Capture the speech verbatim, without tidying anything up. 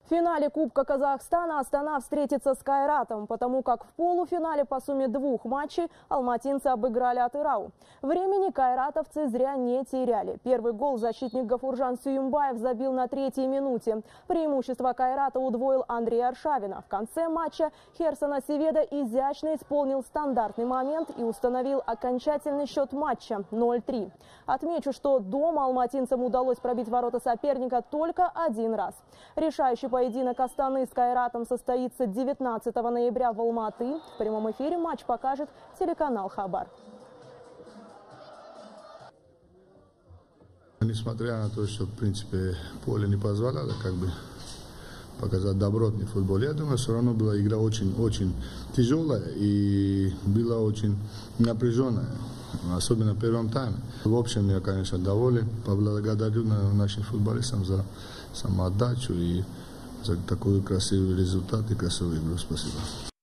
В финале Кубка Казахстана Астана встретится с Кайратом, потому как в полуфинале по сумме двух матчей алматинцы обыграли Атырау. Времени кайратовцы зря не теряли. Первый гол защитник Гафуржан Сююмбаев забил на третьей минуте. Преимущество Кайрата удвоил Андрей Аршавина. В конце матча Херсон Асеведа изящно исполнил стандартный момент и установил окончательный счет матча ноль три. Отмечу, что дома алматинцам удалось пробить ворота соперника только один раз. Решающий поединок Астаны с Кайратом состоится девятнадцатого ноября в Алматы. В прямом эфире матч покажет телеканал Хабар. Несмотря на то, что в принципе поле не позволяло как бы показать добротный футбол, я думаю, все равно была игра очень-очень тяжелая и была очень напряженная, особенно в первом тайме. В общем, я, конечно, доволен, поблагодарю нашим футболистам за самоотдачу и за такой красивый результат и красивую игру. Спасибо.